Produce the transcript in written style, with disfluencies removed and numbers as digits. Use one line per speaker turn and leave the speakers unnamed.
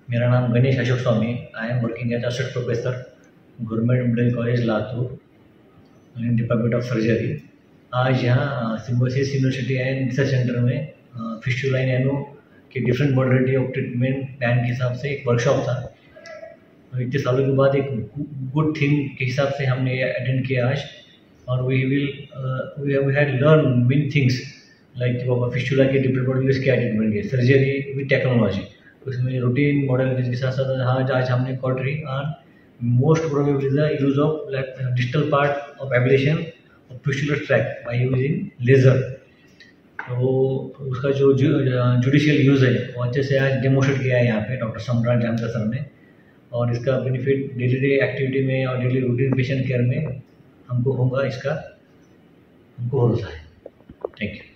मेरा नाम Ganesh Ashok Swami. I am working as assistant professor government medical college Latur in department of surgery. आज यहाँ Symbiosis university and research centre में fistula in ano के different modality of treatment plan के हिसाब से एक वर्कशॉप था। इतने सालों के बाद एक गुड थिंग के हिसाब से हमने अटेंड किया आज, और we had learn many things like fistula के डिफरेंट मॉडल्स क्या ट्रीटमेंट के सर्जरी विद टेक्नोलॉजी। उसमें रूटीन मॉडल के साथ साथ आज हमने कॉट रही और most probably the use of digital part of ablation of fistular track by using laser. तो उसका जो जुडिशियल यूज़ है वो अच्छे से आज डेमोस्ट्रेट किया है यहाँ पे डॉक्टर सम्राट जानकर सर ने, और इसका बेनिफिट डेली डे एक्टिविटी में और डेली रूटीन पेशेंट केयर में हमको होगा, इसका हमको भरोसा है। Thank you.